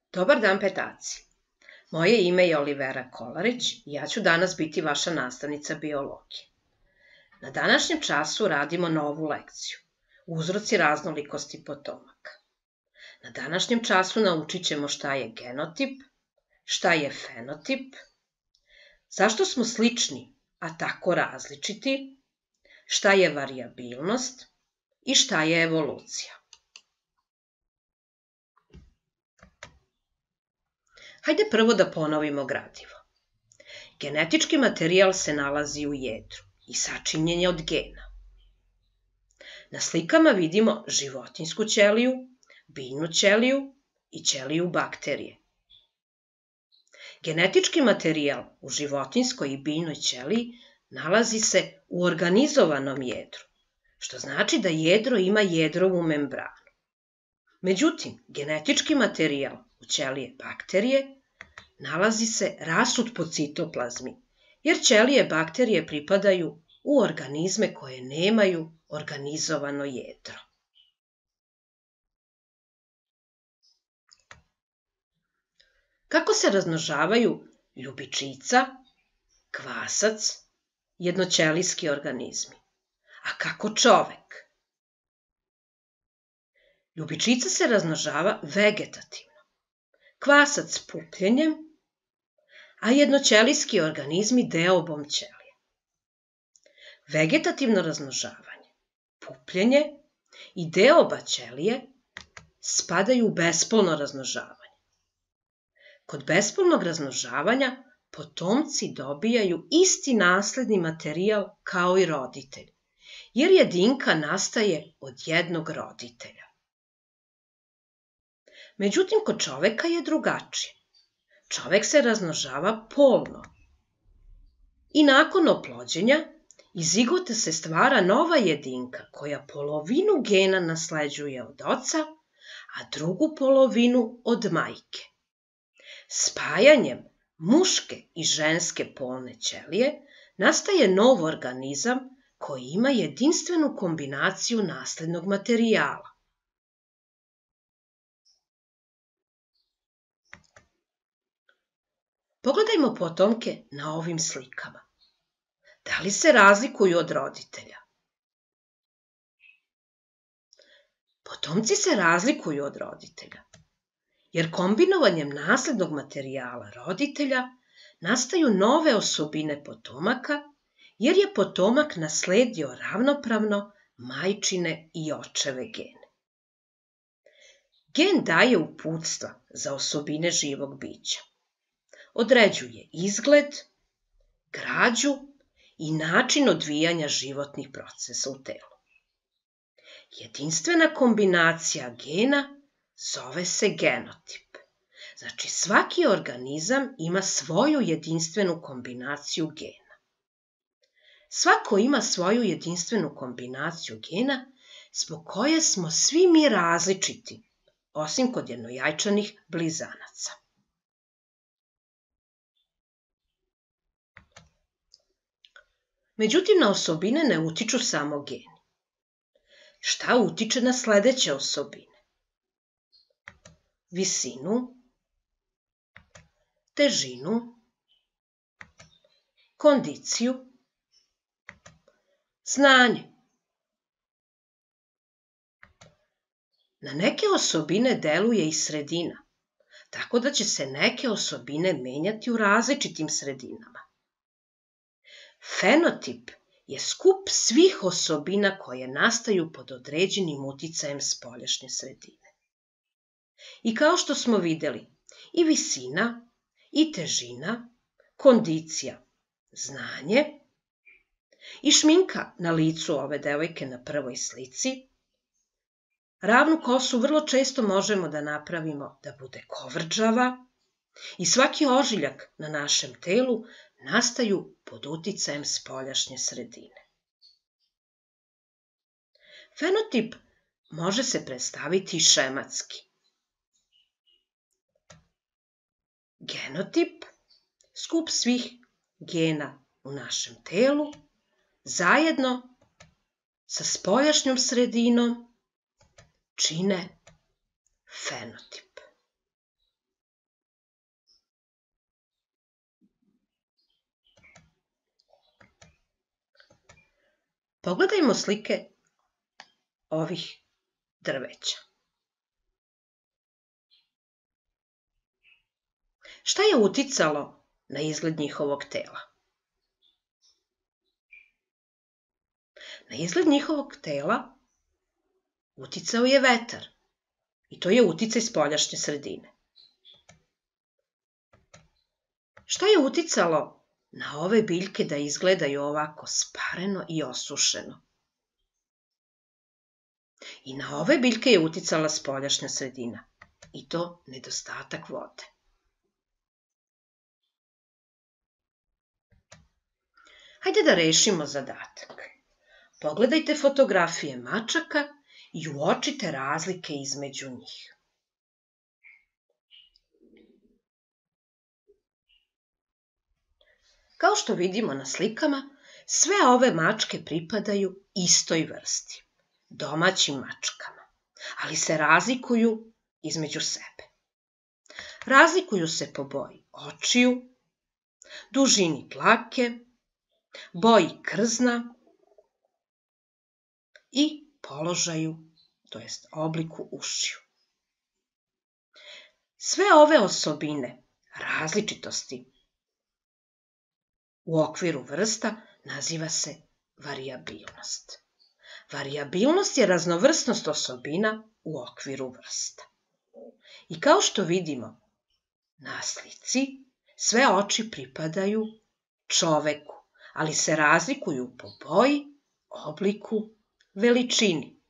Dobar dan petaci. Moje ime je Olivera Kolarić i ja ću danas biti vaša nastavnica biologije. Na današnjem času radimo novu lekciju. Uzroci raznolikosti potomaka. Na današnjem času naučit ćemo šta je genotip, šta je fenotip, zašto smo slični, a tako različiti, šta je varijabilnost i šta je evolucija. Hajde prvo da ponovimo gradivo. Genetički materijal se nalazi u jedru i sačinjen je od gena. Na slikama vidimo životinjsku ćeliju, biljnu ćeliju i ćeliju bakterije. Genetički materijal u životinjskoj i biljnoj ćeliji nalazi se u organizovanom jedru, što znači da jedro ima jedrovu membranu. Međutim, genetički materijal u ćelije bakterije nalazi se rasut po citoplazmi, jer ćelije bakterije pripadaju u organizme koje nemaju organizovano jedro. Kako se razmnožavaju ljubičica, kvasac, jednoćelijski organizmi? A kako čovek? Ljubičica se razmnožava vegetativno, kvasac pupljenjem, a jednoćelijski organizmi deobom ćelije. Vegetativno razmnožavanje, pupljenje i deoba ćelije spadaju u bespolno razmnožavanje. Kod bespolnog razmnožavanja potomci dobijaju isti nasledni materijal kao i roditelj, jer jedinka nastaje od jednog roditelja. Međutim, kod čoveka je drugačije. Čovek se razmnožava polno i nakon oplođenja iz zigota se stvara nova jedinka koja polovinu gena nasleđuje od oca, a drugu polovinu od majke. Spajanjem muške i ženske polne ćelije nastaje nov organizam koji ima jedinstvenu kombinaciju naslednog materijala. Pogledajmo potomke na ovim slikama. Da li se razlikuju od roditelja? Potomci se razlikuju od roditelja, jer kombinovanjem naslednog materijala roditelja nastaju nove osobine potomaka, jer je potomak nasledio ravnopravno majčine i očeve gene. Gen daje uputstva za osobine živog bića. Određuje izgled, građu i način odvijanja životnih procesa u telu. Jedinstvena kombinacija gena zove se genotip. Znači, svaki organizam ima svoju jedinstvenu kombinaciju gena. Svako ima svoju jedinstvenu kombinaciju gena zbog koje smo svi mi različiti, osim kod jednojajčanih blizanaca. Međutim, na osobine ne utiču samo geni. Šta utiče na sledeće osobine? Visinu, težinu, kondiciju, znanje. Na neke osobine deluje i sredina, tako da će se neke osobine menjati u različitim sredinama. Fenotip je skup svih osobina koje nastaju pod određenim uticajem spoljašnje sredine. I kao što smo videli, i visina, i težina, kondicija, znanje i šminka na licu ove devojke na prvoj slici. Ravnu kosu vrlo često možemo da napravimo da bude kovrđava i svaki ožiljak na našem telu nastaju pod uticajem spoljašnje sredine. Fenotip može se predstaviti šematski. Genotip, skup svih gena u našem telu, zajedno sa spoljašnjom sredinom čine fenotip. Pogledajmo slike ovih drveća. Šta je uticalo na izgled njihovog tela? Na izgled njihovog tela uticao je vetar i to je uticaj spoljašnje sredine. Šta je uticalo na ove biljke da izgledaju ovako spareno i osušeno? I na ove biljke je uticala spoljašnja sredina i to nedostatak vode. Hajde da rešimo zadatak. Pogledajte fotografije mačaka i uočite razlike između njih. Kao što vidimo na slikama, sve ove mačke pripadaju istoj vrsti, domaćim mačkama, ali se razlikuju između sebe. Razlikuju se po boji očiju, dužini dlake, boji krzna i položaju, to jest obliku ušiju. Sve ove osobine različitosti u okviru vrsta naziva se varijabilnost. Varijabilnost je raznovrsnost osobina u okviru vrsta. I kao što vidimo na slici, sve oči pripadaju čoveku, ali se razlikuju po boji, obliku, veličini.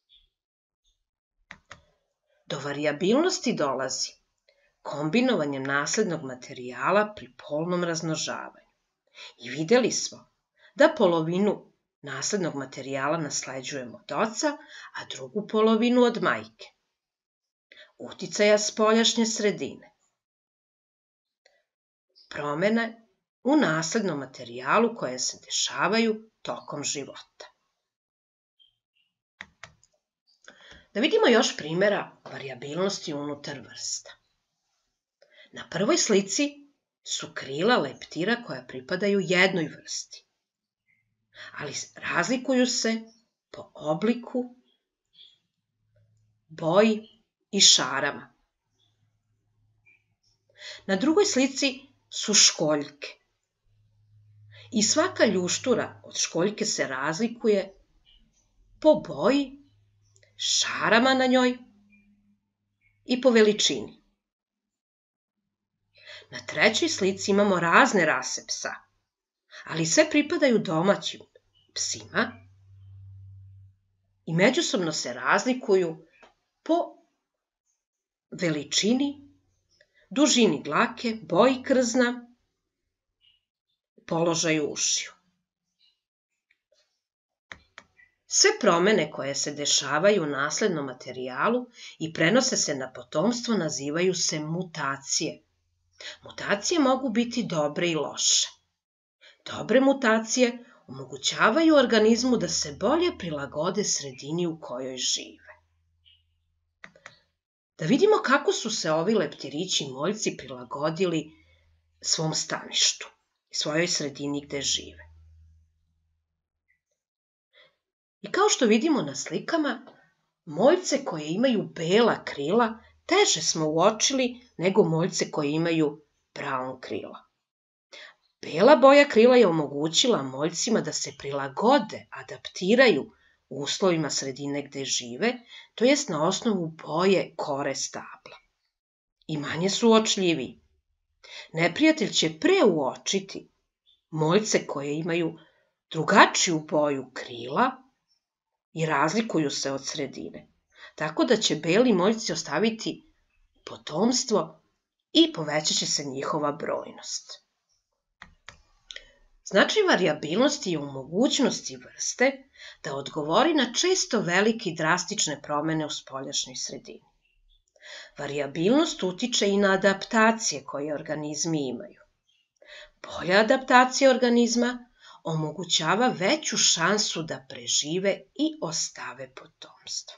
Do varijabilnosti dolazi kombinovanjem naslednog materijala pri polnom razmnožavanju. I videli smo da polovinu naslednog materijala nasleđujemo od oca, a drugu polovinu od majke. Uticaja spoljašnje sredine. Promene u naslednom materijalu koje se dešavaju tokom života. Da vidimo još primjera varijabilnosti unutar vrsta. Na prvoj slici su krila leptira koja pripadaju jednoj vrsti, ali razlikuju se po obliku, boji i šarama. Na drugoj slici su školjke i svaka ljuštura od školjke se razlikuje po boji, šarama na njoj i po veličini. Na trećoj slici imamo razne rase psa, ali sve pripadaju domaćim psima i međusobno se razlikuju po veličini, dužini dlake, boji krzna, položaju ušiju. Sve promene koje se dešavaju u naslednom materijalu i prenose se na potomstvo nazivaju se mutacije. Mutacije mogu biti dobre i loše. Dobre mutacije omogućavaju organizmu da se bolje prilagode sredini u kojoj žive. Da vidimo kako su se ovi leptirići moljci prilagodili svom staništu i svojoj sredini gde žive. I kao što vidimo na slikama, moljce koje imaju bela krila teže smo uočili nego moljce koje imaju brown krila. Bela boja krila je omogućila moljcima da se prilagode, adaptiraju u uslovima sredine gde žive, to jest na osnovu boje kore stabla. I manje su uočljiviji. Neprijatelj će pre uočiti moljce koje imaju drugačiju boju krila i razlikuju se od sredine. Tako da će beli moljci ostaviti potomstvo i povećat će se njihova brojnost. Značaj varijabilnosti je u mogućnosti vrste da odgovori na često velike i drastične promene u spoljašnjoj sredini. Varijabilnost utiče i na adaptacije koje organizmi imaju. Bolja adaptacija organizma omogućava veću šansu da prežive i ostave potomstvo.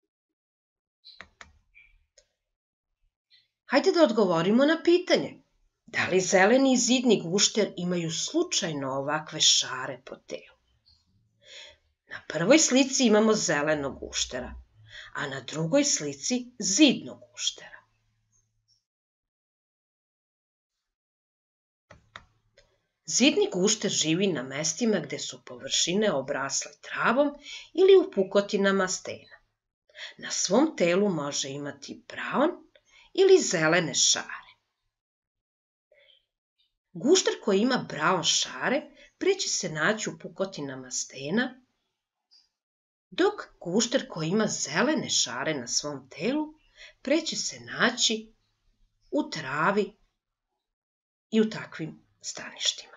Hajde da odgovorimo na pitanje. Da li zeleni i zidni gušter imaju slučajno ovakve šare po telu? Na prvoj slici imamo zelenog guštera, a na drugoj slici zidnog guštera. Zidni gušter živi na mestima gde su površine obrasle travom ili u pukotinama stena. Na svom telu može imati braun ili zelene šare. Gušter koji ima braun šare pre će se naći u pukotinama stena, dok gušter koji ima zelene šare na svom telu pre će se naći u travi i u takvim staništima.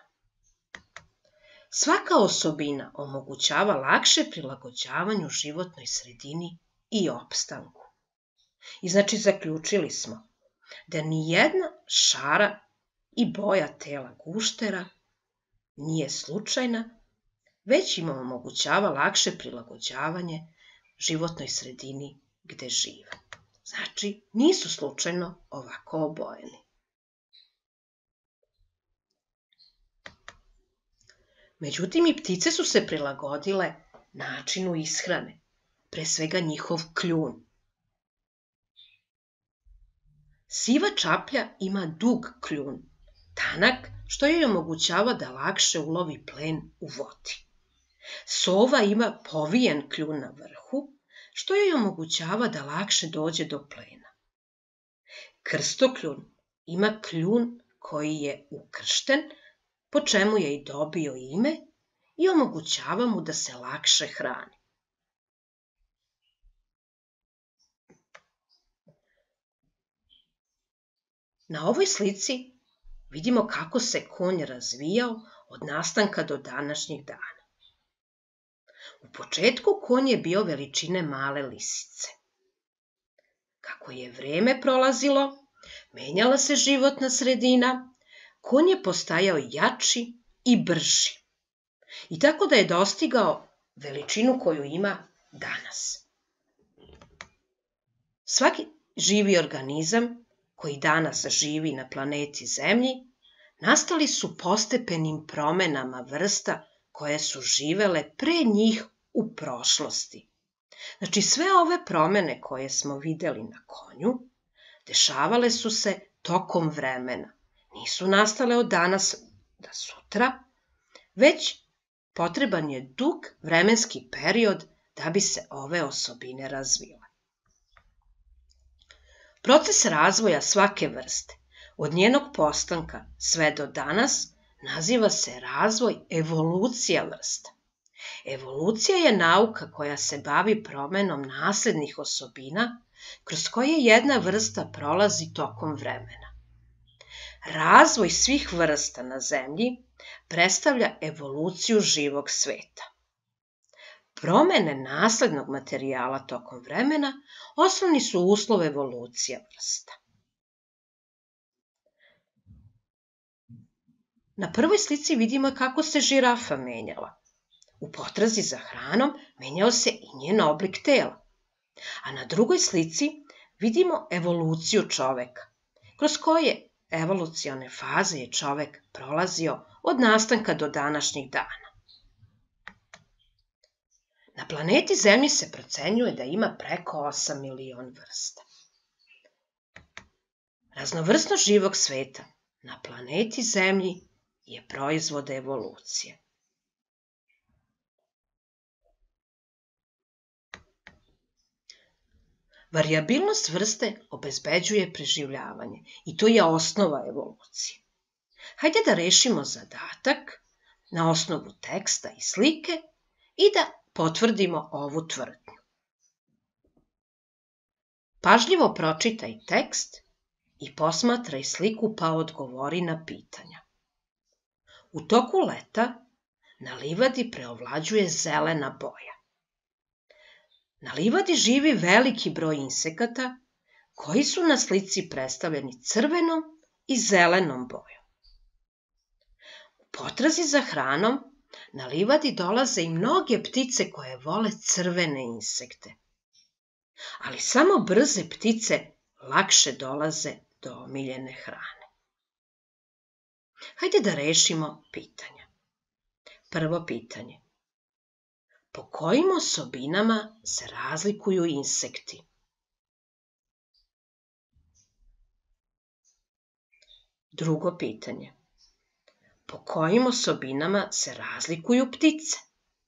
Svaka osobina omogućava lakše prilagođavanju životnoj sredini i opstanku. I znači zaključili smo da nijedna šara i boja tela guštera nije slučajna, već im omogućava lakše prilagođavanje životnoj sredini gde žive. Znači, nisu slučajno ovako obojeni. Međutim, i ptice su se prilagodile načinu ishrane, pre svega njihov kljun. Siva čaplja ima dug kljun, tanak, što joj omogućava da lakše ulovi plen u vodi. Sova ima povijen kljun na vrhu, što joj omogućava da lakše dođe do plena. Krstokljun ima kljun koji je ukršten, po čemu je i dobio ime i omogućava mu da se lakše hrani. Na ovoj slici vidimo kako se konj razvijao od nastanka do današnjeg dana. U početku konj je bio veličine male lisice. Kako je vreme prolazilo, menjala se životna sredina, konj je postajao jači i brži. I tako da je dostigao veličinu koju ima danas. Svaki živi organizam koji danas živi na planeti Zemlji nastali su postepenim promenama vrsta koje su živele pre njih u prošlosti. Znači, sve ove promene koje smo videli na konju dešavale su se tokom vremena. Nisu nastale od danas do sutra, već potreban je dug vremenski period da bi se ove osobine razvile. Proces razvoja svake vrste, od njenog postanka sve do danas, naziva se razvoj evolucija vrsta. Evolucija je nauka koja se bavi promenom naslednih osobina kroz koje jedna vrsta prolazi tokom vremena. Razvoj svih vrsta na Zemlji predstavlja evoluciju živog sveta. Promene naslednog materijala tokom vremena osnovni su uslov evolucije vrsta. Na prvoj slici vidimo kako se žirafa menjala. U potrazi za hranom menjao se i njen oblik tela. A na drugoj slici vidimo evoluciju čoveka, kroz koje evolucione faze je čovek prolazio od nastanka do današnjih dana. Na planeti Zemlji se procenjuje da ima preko 8 miliona vrsta. Raznovrsnost živog sveta na planeti Zemlji je proizvod evolucije. Varijabilnost vrste obezbeđuje preživljavanje i to je osnova evolucije. Hajde da rešimo zadatak na osnovu teksta i slike i da potvrdimo ovu tvrdnju. Pažljivo pročitaj tekst i posmatraj sliku pa odgovori na pitanja. U toku leta na livadi preovlađuje zelena boja. Na livadi živi veliki broj insekata koji su na slici predstavljeni crvenom i zelenom bojom. U potrazi za hranom na livadi dolaze i mnoge ptice koje vole crvene insekte. Ali samo brze ptice lakše dolaze do omiljene hrane. Hajde da rešimo pitanja. Prvo pitanje. Po kojim osobinama se razlikuju insekti? Drugo pitanje. Po kojim osobinama se razlikuju ptice?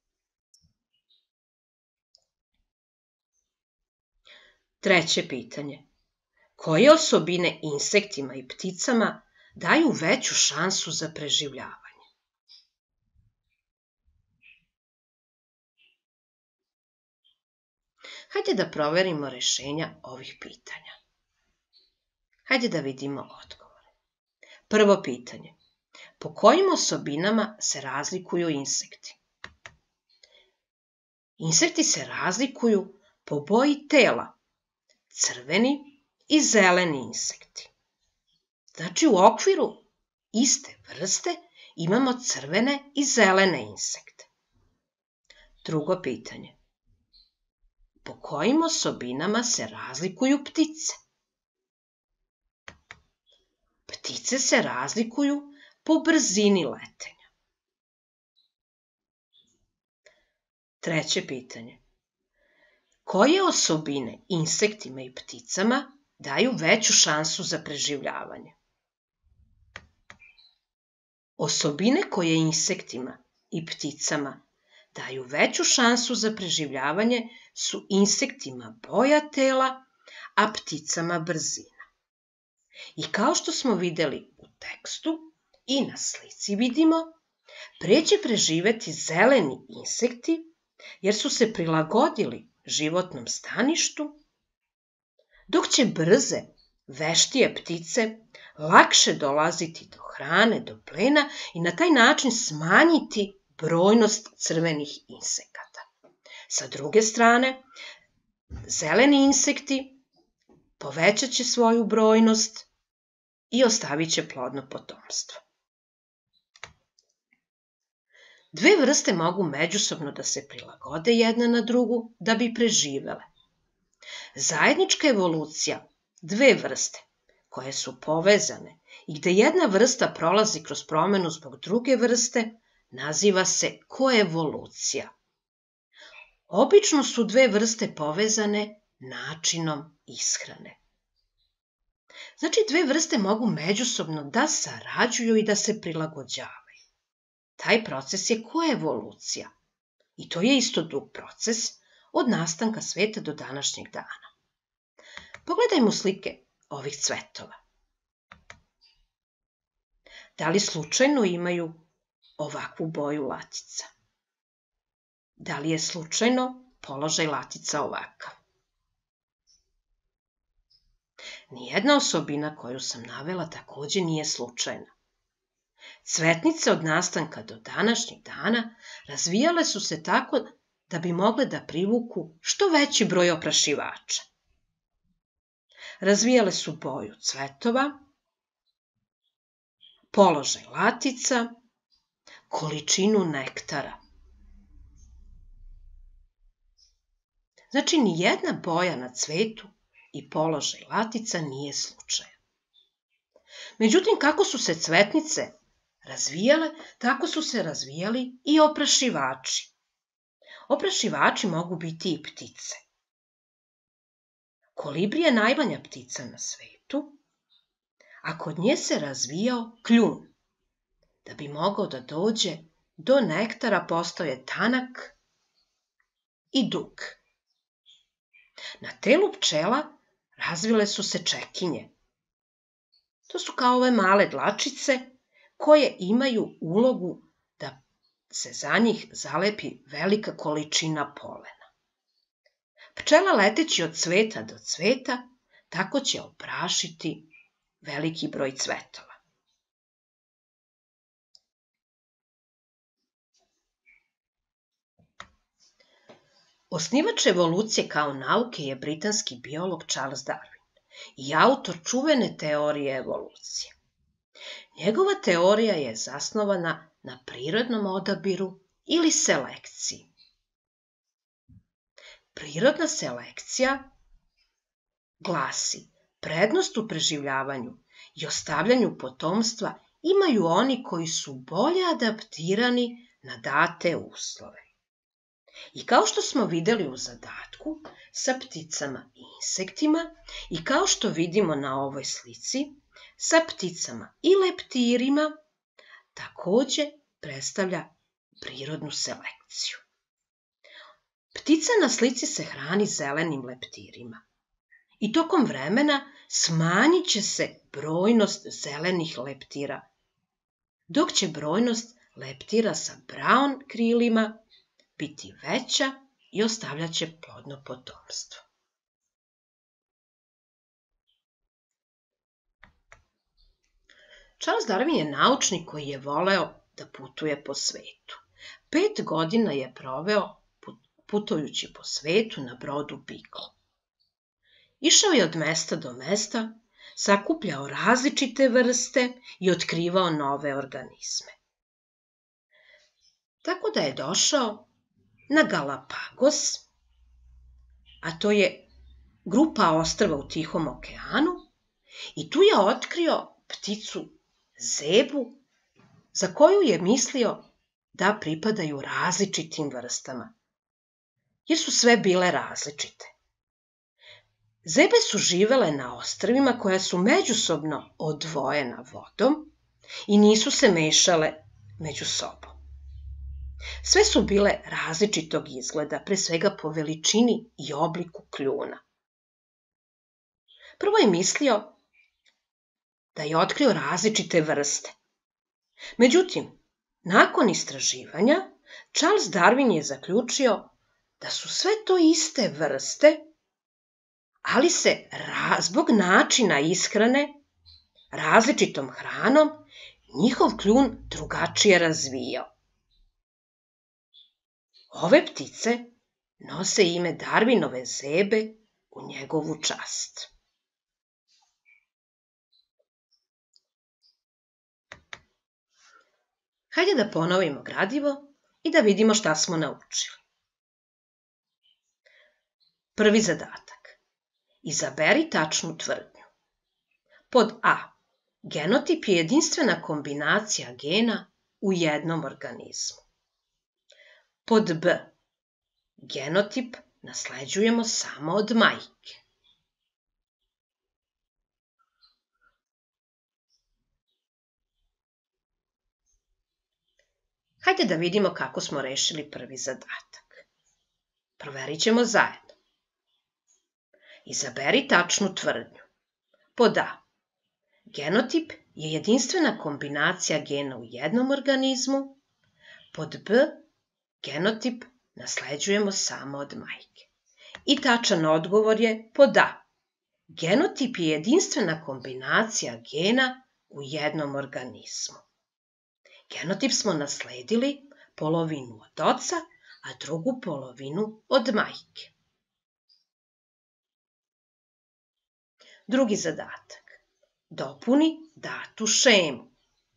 Treće pitanje. Koje osobine insektima i pticama daju veću šansu za preživljavanje? Hajde da proverimo rešenja ovih pitanja. Hajde da vidimo odgovore. Prvo pitanje. Po kojim osobinama se razlikuju insekti? Insekti se razlikuju po boji tela. Crveni i zeleni insekti. Znači u okviru iste vrste imamo crvene i zelene insekte. Drugo pitanje. Po kojim osobinama se razlikuju ptice? Ptice se razlikuju po brzini letenja. Treće pitanje. Koje osobine insektima i pticama daju veću šansu za preživljavanje? Osobine koje insektima i pticama daju veću šansu za preživljavanje su insektima boja tela, a pticama brzina. I kao što smo videli u tekstu i na slici vidimo, pre će preživeti zeleni insekti jer su se prilagodili životnom staništu, dok će brze, veštije ptice lakše dolaziti do hrane, do plena i na taj način smanjiti brojnost crvenih insekata. Sa druge strane, zeleni insekti povećat će svoju brojnost i ostavit će plodno potomstvo. Dve vrste mogu međusobno da se prilagode jedna na drugu da bi preživele. Zajednička evolucija dve vrste koje su povezane i gde jedna vrsta prolazi kroz promenu zbog druge vrste naziva se koevolucija. Obično su dve vrste povezane načinom ishrane. Znači, dve vrste mogu međusobno da sarađuju i da se prilagođavaju. Taj proces je koevolucija i to je isto dug proces od nastanka sveta do današnjeg dana. Pogledajmo slike ovih cvetova. Da li slučajno imaju ovakvu boju latica? Da li je slučajno položaj latica ovakav? Nijedna osobina koju sam navela takođe nije slučajna. Cvetnice od nastanka do današnjeg dana razvijale su se tako da bi mogle da privuku što veći broj oprašivača. Razvijale su boju cvetova, položaj latica, količinu nektara. Znači, nijedna boja na cvetu i položaj latica nije slučajan. Međutim, kako su se cvetnice razvijale, tako su se razvijali i oprašivači. Oprašivači mogu biti i ptice. Kolibri je najmanja ptica na svetu, a kod nje se razvijao kljun. Da bi mogao da dođe do nektara postao je tanak i dug. Na telu pčela razvile su se čekinje. To su kao ove male dlačice koje imaju ulogu da se za njih zalepi velika količina polena. Pčela leteći od cveta do cveta tako će oprašiti veliki broj cvetova. Osnivač evolucije kao nauke je britanski biolog Charles Darwin i autor čuvene teorije evolucije. Njegova teorija je zasnovana na prirodnom odabiru ili selekciji. Prirodna selekcija glasi: prednost u preživljavanju i ostavljanju potomstva imaju oni koji su bolje adaptirani na date uslove. I kao što smo vidjeli u zadatku sa pticama i insektima i kao što vidimo na ovoj slici sa pticama i leptirima, također predstavlja prirodnu selekciju. Ptica na slici se hrani zelenim leptirima i tokom vremena smanjit će se brojnost zelenih leptira, dok će brojnost leptira sa brown krilima biti veća i ostavljat će plodno potomstvo. Charles Darwin je naučnik koji je voleo da putuje po svetu. 5 godina je proveo putujući po svetu na brodu Beagle. Išao je od mesta do mesta, sakupljao različite vrste i otkrivao nove organizme. Tako da je došao na Galapagos, a to je grupa ostrva u Tihom okeanu, i tu je otkrio pticu zebu, za koju je mislio da pripadaju različitim vrstama, jer su sve bile različite. Zebe su živele na ostrvima koja su međusobno odvojena vodom i nisu se mešale među sobom. Sve su bile različitog izgleda, pre svega po veličini i obliku kljuna. Prvo je mislio da je otkrio različite vrste. Međutim, nakon istraživanja, Charles Darwin je zaključio da su sve to iste vrste, ali se zbog načina ishrane različitom hranom njihov kljun drugačije razvijao. Ove ptice nose ime Darwinove zebe u njegovu čast. Hajde da ponovimo gradivo i da vidimo šta smo naučili. Prvi zadatak. Izaberi tačnu tvrdnju. Pod A. Genotip je jedinstvena kombinacija gena u jednom organizmu. Pod B. Genotip nasleđujemo samo od majke. Hajde da vidimo kako smo rešili prvi zadatak. Proverit ćemo zajedno. Izaberi tačnu tvrdnju. Pod A. Genotip je jedinstvena kombinacija gena u jednom organizmu. Pod B. Genotip nasleđujemo samo od majke. I tačan odgovor je pod A. Genotip je jedinstvena kombinacija gena u jednom organizmu. Genotip smo nasledili polovinu od oca, a drugu polovinu od majke. Drugi zadatak. Dopuni datu šemu.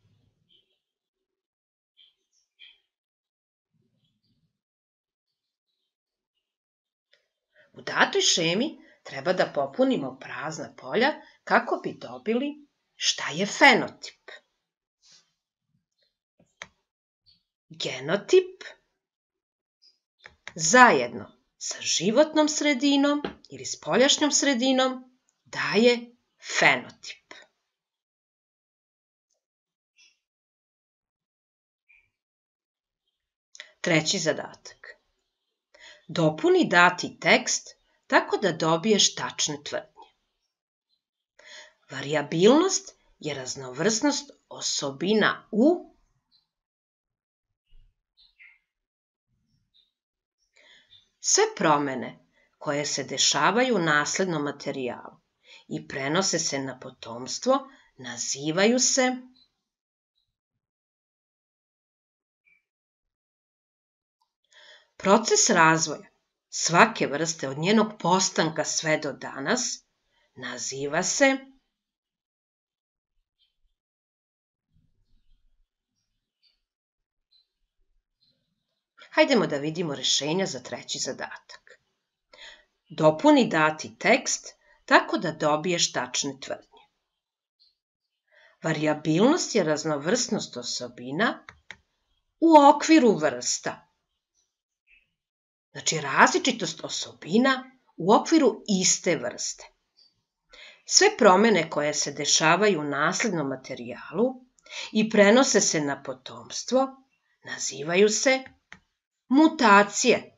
U datoj šemi treba da popunimo prazna polja kako bi dobili šta je fenotip. Genotip zajedno sa životnom sredinom ili spoljašnjom sredinom daje fenotip. Treći zadatak. Dopuni dati tekst tako da dobiješ tačne tvrdnje. Varijabilnost je raznovrsnost osobina u sve promene koje se dešavaju u naslednom materijalu i prenose se na potomstvo nazivaju se proces razvoja svake vrste od njenog postanka sve do danas naziva se Hajdemo da vidimo rešenja za treći zadatak. Dopuni dati tekst tako da dobiješ tačne tvrdnje. Varijabilnost je raznovrsnost osobina u okviru vrsta. Znači različitost osobina u okviru iste vrste. Sve promjene koje se dešavaju u naslednom materijalu i prenose se na potomstvo nazivaju se mutacije.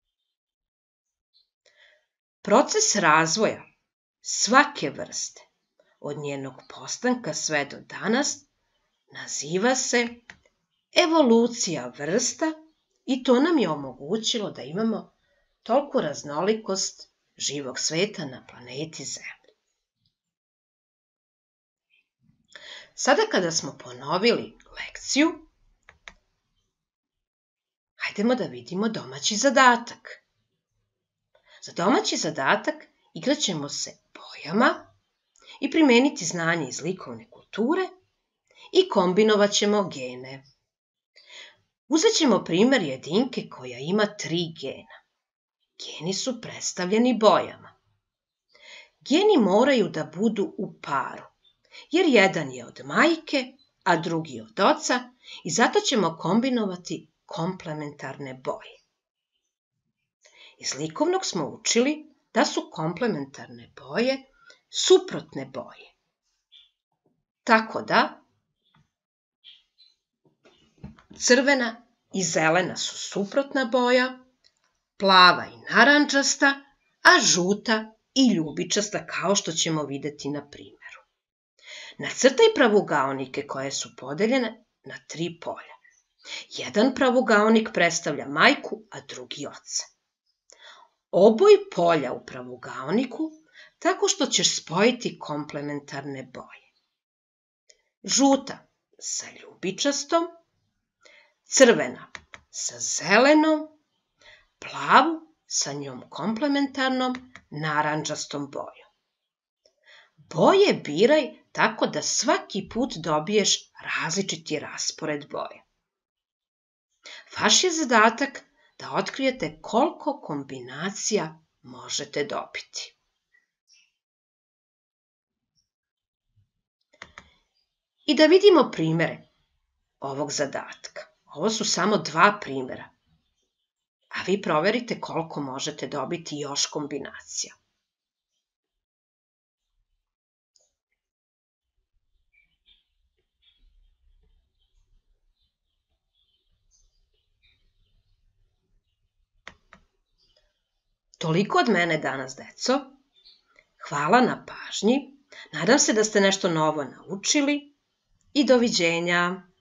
Proces razvoja svake vrste od njenog postanka sve do danas naziva se evolucija vrsta i to nam je omogućilo da imamo toliku raznolikost živog sveta na planeti Zemlji. Sada kada smo ponovili lekciju, hajdemo da vidimo domaći zadatak. Za domaći zadatak igrat ćemo se bojama i primeniti znanje iz likovne kulture i kombinovat ćemo gene. Uzet ćemo primjer jedinke koja ima 3 gena. Geni su predstavljeni bojama. Geni moraju da budu u paru, jer jedan je od majke, a drugi od oca i zato ćemo kombinovati komplementarne boje. Iz likovnog smo učili da su komplementarne boje suprotne boje. Tako da crvena i zelena su suprotna boja, plava i narandžasta, a žuta i ljubičasta kao što ćemo vidjeti na primjeru. Nacrtaj pravugaonike koje su podeljene na 3 polja. Jedan pravugaonik predstavlja majku, a drugi oca. Oboj polja u pravugaoniku tako što ćeš spojiti komplementarne boje. Žuta sa ljubičastom, crvena sa zelenom, plavu sa njom komplementarnom narandžastom bojom. Boje biraj tako da svaki put dobiješ različiti raspored boje. Vaš je zadatak da otkrijete koliko kombinacija možete dobiti. I da vidimo primjere ovog zadatka. Ovo su samo 2 primjera, a vi proverite koliko možete dobiti još kombinacija. Toliko od mene danas, deco. Hvala na pažnji. Nadam se da ste nešto novo naučili i doviđenja.